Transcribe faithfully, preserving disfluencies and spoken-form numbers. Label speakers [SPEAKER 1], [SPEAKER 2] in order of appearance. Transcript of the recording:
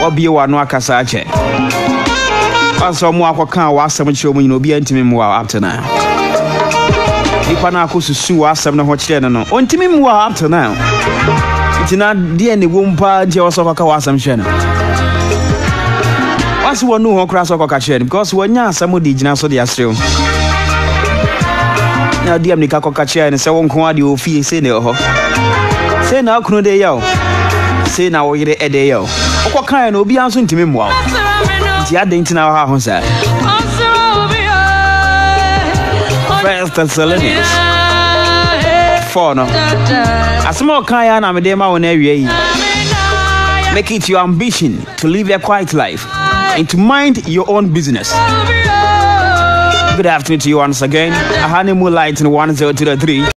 [SPEAKER 1] Obi wa no akasa ache. Aso mo akoka wa asem che omu nyina obi antimi mwa up to now. Nipa na akosusu wa asem na ho kire no no. Ontimi mwa up to now. Itina de ne wompa je oso kaka wa asem hwe no. Wasi wonu ho kra so kaka kire because wonya asem di gina so de asrew. Na diam ni kaka kire ne se wonko ade ofie se ne ho. Se na akunu de yaw. Se na wo yire ede yaw. Okokan na obi anso ntimi mwa. Ti adentina ha ho sa. First Thessalonians four no. Asmo kan ya na me dem ma won awie yi. Make it your ambition to live a quiet life and to mind your own business. Good afternoon to you once again. A honeymoon light in one zero two three.